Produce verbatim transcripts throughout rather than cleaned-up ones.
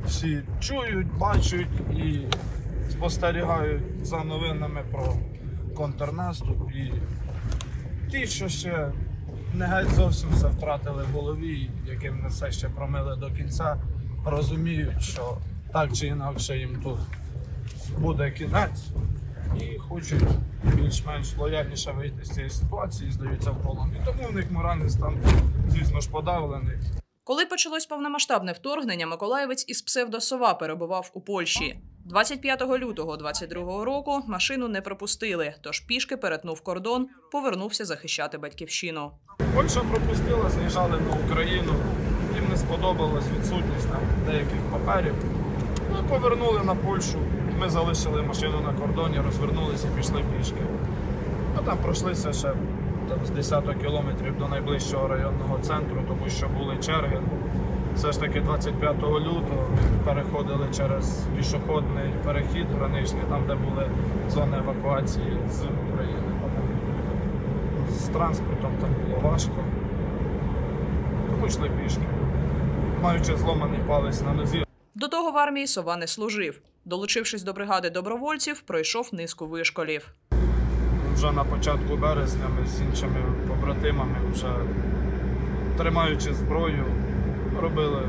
всі чують, бачать і спостерігають за новинами про контрнаступ. І ті, що ще не геть зовсім все втратили в голові, яким не все ще промили до кінця, розуміють, що так чи інакше їм тут буде кінець і хочуть більш-менш лояльніше вийти з цієї ситуації, здаються в полон. І тому в них моральний стан, звісно ж, подавлений. Коли почалось повномасштабне вторгнення, миколаївець із псевдо-Сова перебував у Польщі. двадцять п'ятого лютого двадцять другого року машину не пропустили, тож пішки перетнув кордон, повернувся захищати батьківщину. Польща пропустила, заїжджали на Україну, їм не сподобалась відсутність там деяких паперів. Ми повернули на Польщу, ми залишили машину на кордоні, розвернулися і пішли пішки. А там пройшлися ще там, з десяток кілометрів до найближчого районного центру, тому що були черги. Все ж таки двадцять п'ятого лютого переходили через пішохідний перехід граничний, там де були зони евакуації з України. З транспортом там було важко, тому йшли пішки, маючи зломаний палець на нозі. До того в армії Сова не служив. Долучившись до бригади добровольців, пройшов низку вишколів. Вже на початку березня ми з іншими побратимами, вже тримаючи зброю, робили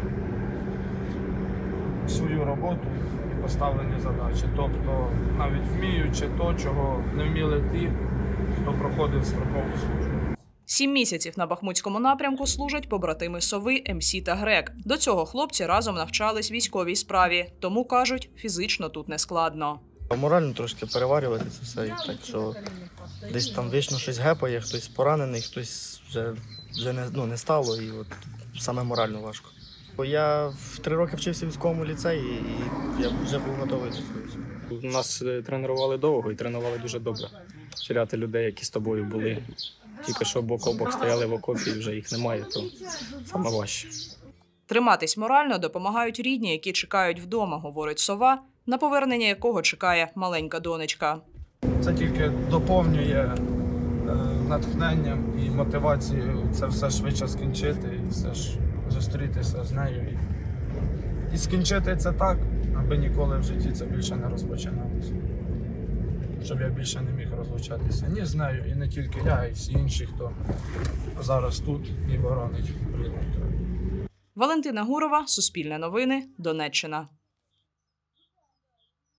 свою роботу і поставлені задачі. Тобто навіть вміючи то, чого не вміли ті, хто проходив строкову службу. Сім місяців на Бахмутському напрямку служать побратими Сови, МС та Грек. До цього хлопці разом навчались військовій справі, тому, кажуть, фізично тут не складно. Морально трошки переварювати це все, так що десь там вічно щось гепає, хтось поранений, хтось вже, вже не, ну, не стало, і от саме морально важко. Бо я в три роки вчився в військовому ліцеї, і я вже був готовий до цього. Нас тренували довго і тренували дуже добре. Вчеряти людей, які з тобою були, тільки що бок о бок стояли в окопі, і вже їх немає, то саме важче. Триматись морально допомагають рідні, які чекають вдома, говорить Сова, на повернення якого чекає маленька донечка. Це тільки доповнює е, натхненням і мотивацією це все швидше скінчити і все ж зустрітися з нею. І, і скінчити це так, аби ніколи в житті це більше не розпочиналося. Щоб я більше не міг розлучатися ні з нею, і не тільки я, і всі інші, хто зараз тут і боронить рідний край. Валентина Гурова, Суспільне новини, Донеччина.